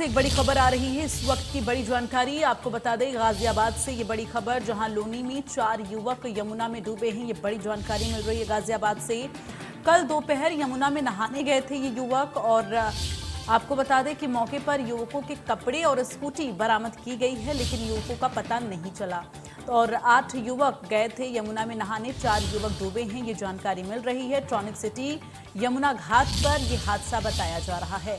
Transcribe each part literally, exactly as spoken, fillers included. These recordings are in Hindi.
एक बड़ी खबर आ रही है इस वक्त की बड़ी जानकारी आपको बता दें गाजियाबाद से ये बड़ी खबर जहां लोनी में चार युवक यमुना में डूबे हैं। ये बड़ी जानकारी मिल रही है गाजियाबाद से। कल दोपहर यमुना में नहाने गए थे ये युवक और आपको बता दें कि मौके पर युवकों के कपड़े और स्कूटी बरामद की गई है, लेकिन युवकों का पता नहीं चला और आठ युवक गए थे यमुना में नहाने, चार युवक डूबे हैं ये जानकारी मिल रही है। ट्रॉनिक सिटी यमुना घाट पर यह हादसा बताया जा रहा है।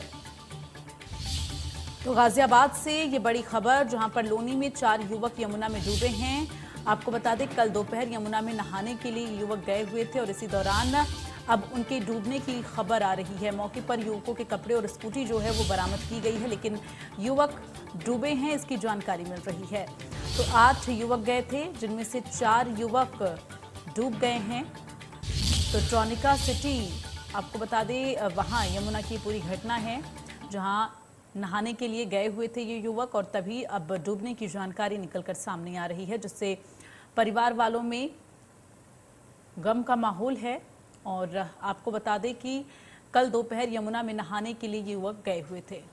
तो गाजियाबाद से ये बड़ी खबर जहां पर लोनी में चार युवक यमुना में डूबे हैं। आपको बता दें कल दोपहर यमुना में नहाने के लिए युवक गए हुए थे और इसी दौरान अब उनके डूबने की खबर आ रही है। मौके पर युवकों के कपड़े और स्कूटी जो है वो बरामद की गई है, लेकिन युवक डूबे हैं इसकी जानकारी मिल रही है। तो आठ युवक गए थे जिनमें से चार युवक डूब गए हैं। तो ट्रॉनिका सिटी आपको बता दें वहाँ यमुना की पूरी घटना है जहाँ नहाने के लिए गए हुए थे ये युवक और तभी अब डूबने की जानकारी निकलकर सामने आ रही है, जिससे परिवार वालों में गम का माहौल है। और आपको बता दें कि कल दोपहर यमुना में नहाने के लिए ये युवक गए हुए थे।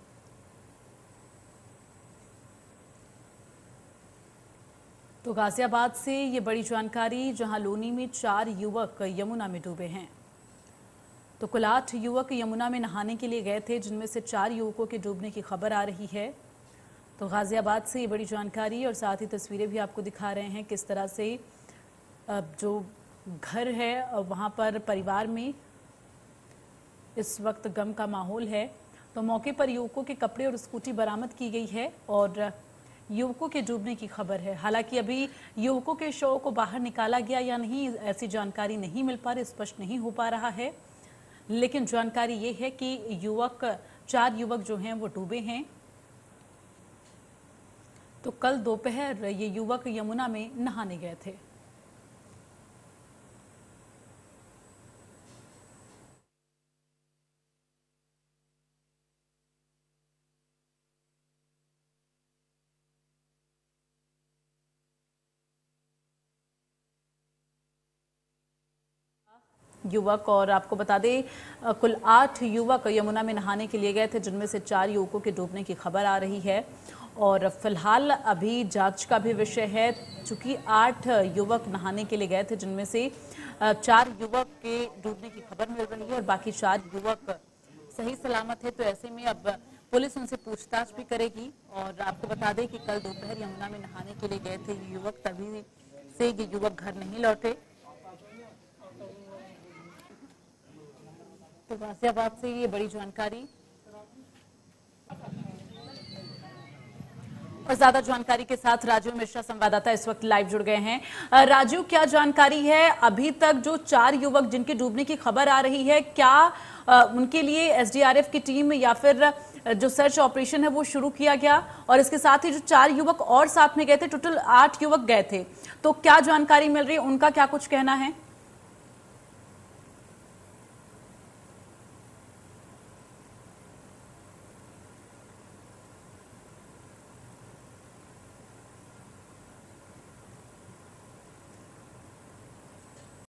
तो गाजियाबाद से ये बड़ी जानकारी जहां लोनी में चार युवक यमुना में डूबे हैं। तो कुल आठ युवक यमुना में नहाने के लिए गए थे जिनमें से चार युवकों के डूबने की खबर आ रही है। तो गाजियाबाद से ये बड़ी जानकारी और साथ ही तस्वीरें भी आपको दिखा रहे हैं किस तरह से जो घर है वहाँ पर परिवार में इस वक्त गम का माहौल है। तो मौके पर युवकों के कपड़े और स्कूटी बरामद की गई है और युवकों के डूबने की खबर है। हालांकि अभी युवकों के शव को बाहर निकाला गया या नहीं ऐसी जानकारी नहीं मिल पा रही, स्पष्ट नहीं हो पा रहा है, लेकिन जानकारी ये है कि युवक चार युवक जो हैं वो डूबे हैं। तो कल दोपहर ये युवक यमुना में नहाने गए थे। युवक और आपको बता दें कुल आठ युवक यमुना में नहाने के लिए गए थे जिनमें से चार युवकों के डूबने की खबर आ रही है और फिलहाल अभी जांच का भी विषय है। चूंकि आठ युवक नहाने के लिए गए थे जिनमें से चार युवक के डूबने की खबर मिल रही है और बाकी चार युवक सही सलामत है। तो ऐसे में अब पुलिस उनसे पूछताछ भी करेगी। और आपको बता दें कि कल दोपहर यमुना में नहाने के लिए गए थे ये युवक, तभी से ये युवक घर नहीं लौटे। तो गाजियाबाद से ये बड़ी जानकारी और ज्यादा जानकारी के साथ राजीव मिश्रा संवाददाता इस वक्त लाइव जुड़ गए हैं। राजीव, क्या जानकारी है अभी तक जो चार युवक जिनके डूबने की खबर आ रही है, क्या उनके लिए एसडीआरएफ की टीम या फिर जो सर्च ऑपरेशन है वो शुरू किया गया? और इसके साथ ही जो चार युवक और साथ में गए थे, टोटल आठ युवक गए थे, तो क्या जानकारी मिल रही है, उनका क्या कुछ कहना है?